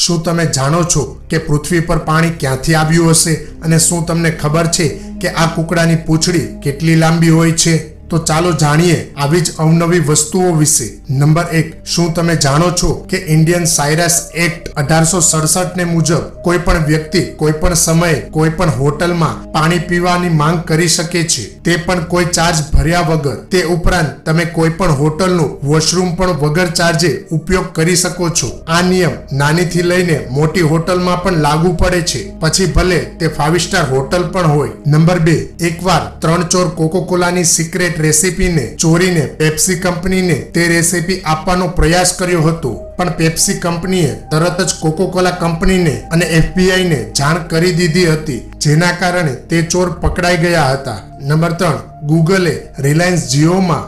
શું તમે જાણો છો કે પૃથ્વી પર પાણી ક્યાંથી આવ્યું હશે અને શું તમને ખબર છે કે આ કૂકડાની પૂંછડી કેટલી લાંબી હોય છે? તો ચાલો જાણીએ આવી જ અવનવી વસ્તુઓ વિશે। નંબર 1, શું તમે જાણો છો કે ઇન્ડિયન સાયરસ એક્ટ 1867 ને મુજબ કોઈ પણ વ્યક્તિ કોઈ પણ સમયે કોઈ પણ હોટલમાં પાણી પીવાની માંગ કરી શકે છે, તે પણ કોઈ ચાર્જ ભર્યા વગર। તે ઉપરાંત તમે કોઈ પણ હોટલનું વોશરૂમ પણ વગર ચાર્જે ઉપયોગ કરી શકો છો। આ નિયમ નાનીથી લઈને મોટી હોટલમાં પણ લાગુ પડે છે, પછી ભલે તે 5 સ્ટાર હોટલ પણ હોય। નંબર 2, એકવાર 3 ચોર કોકોકોલાની સિક્રેટ રેસીપીને ચોરીને પેપ્સી કંપનીને તે રેસીપી આપવાનો પ્રયાસ કર્યો હતો, પણ પેપ્સી કંપનીએ તરત જ કોકોકોલા કંપનીને અને FBI ને જાણ કરી દીધી હતી, જેના કારણે તે ચોર પકડાઈ ગયા હતા। નંબર 3, ગૂગલે રિલાયન્સ જીઓમાં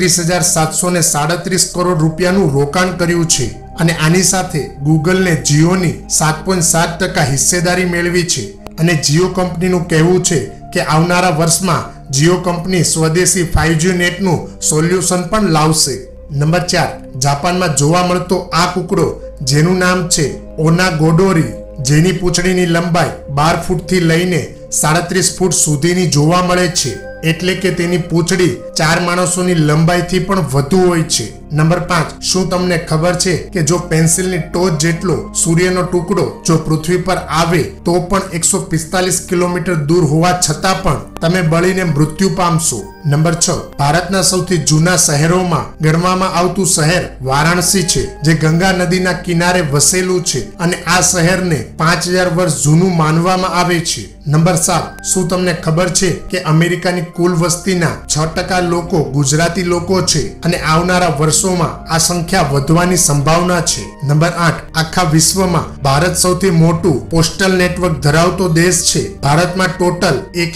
33,737 કરોડ રૂપિયાનું રોકાણ કર્યું છે અને આની સાથે ગૂગલને જીઓની 7.7% હિસ્સેદારી મેળવી છે અને જીઓ કંપનીનું કહેવું છે કે આવનારા વર્ષમાં જીઓ કંપની સ્વદેશી 5G નેટનું સોલ્યુશન પણ લાવશે। નંબર 4, જાપાનમાં જોવા મળતો આ કૂકડો જેનું નામ છે ઓનાગોડોરી, જેની પૂંછડીની લંબાઈ 12 ફૂટથી લઈને 37 ફૂટ સુધીની જોવા મળે છે, એટલે કે તેની પૂંછડી 4 માણસોની લંબાઈથી પણ વધુ હોય છે। નંબર 5, શું તમને ખબર છે કે જો પેન્સિલની ટોચ જેટલો સૂર્યનો ટુકડો જો પૃથ્વી પર આવે તો પણ 145 કિલોમીટર દૂર હોવા છતાં પણ તમે બળીને મૃત્યુ પામશો। નંબર 6, ભારતના સૌથી જૂના શહેરોમાં ગણવામાં આવતું શહેર વારાણસી છે, જે ગંગા નદીના કિનારે વસેલું છે અને આ શહેરને 5000 વર્ષ જૂનું માનવામાં આવે છે। નંબર 7, શું તમને ખબર છે કે અમેરિકાની કુલ વસ્તીના 6% લોકો ગુજરાતી લોકો છે અને આવનારા વર્ષોમાં આ સંખ્યા વધવાની સંભાવના છે। નંબર 8, આખા વિશ્વમાં ભારત સૌથી મોટું પોસ્ટલ નેટવર્ક ધરાવતો દેશ છે। ભારતમાં ટોટલ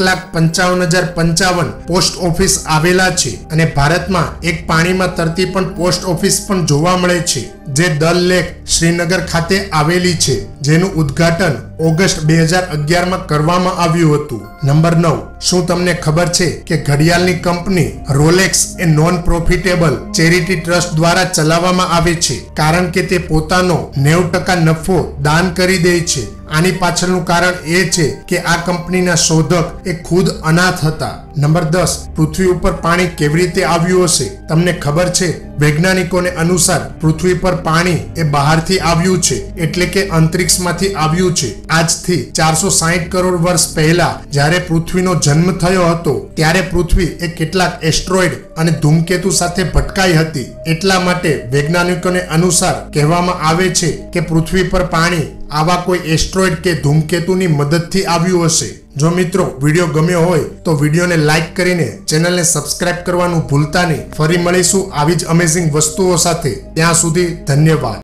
1,55,055 પોસ્ટ ઓફિસ આવેલા છે અને ભારતમાં એક પાણીમાં તરતી પણ પોસ્ટ ઓફિસ પણ જોવા મળે છે, જે દલ લેક શ્રીનગર ખાતે આવેલી છે, જેનું ઉદ્ઘાટન ઓગસ્ટ 2011માં કરવામાં આવ્યું હતું। નંબર 9, શું તમને ખબર છે કે ઘડિયાળની કંપની રોલેક્સ એ નોન પ્રોફિટેબલ ચેરિટી ટ્રસ્ટ દ્વારા ચલાવવામાં આવે છે, કારણ કે તે પોતાનો 90% નફો દાન કરી દે છે। આની પાછળનું કારણ એ છે કે આ કંપનીના શોધક એ ખુદ અનાથ હતા। નંબર 10, પૃથ્વી ઉપર પાણી કેવી રીતે આવ્યું હશે? તમને ખબર છે? વૈજ્ઞાનિકોને અનુસાર પૃથ્વી પર પાણી એ બહારથી આવ્યું છે, એટલે કે અંતરિક્ષમાંથી આવ્યું છે। આજથી 460 કરોડ વર્ષ પહેલા જ્યારે પૃથ્વીનો જન્મ થયો હતો, ત્યારે પૃથ્વી એ કેટલાક એસ્ટ્રોઇડ અને ધૂમકેતુ સાથે ભટકાઈ હતી, એટલા માટે વૈજ્ઞાનિકોને અનુસાર કહેવામાં આવે છે કે પૃથ્વી પર પાણી આવા કોઈ એસ્ટ્રોઇડ કે ધૂમકેતુની મદદથી આવ્યું હશે। જો મિત્રો વિડીયો ગમ્યો હોય તો વિડીયોને લાઈક કરીને ચેનલને સબસ્ક્રાઇબ કરવાનું ભૂલતા નહીં। ફરી મળીશું આવી જ અમેઝિંગ વસ્તુઓ સાથે, ત્યાં સુધી ધન્યવાદ।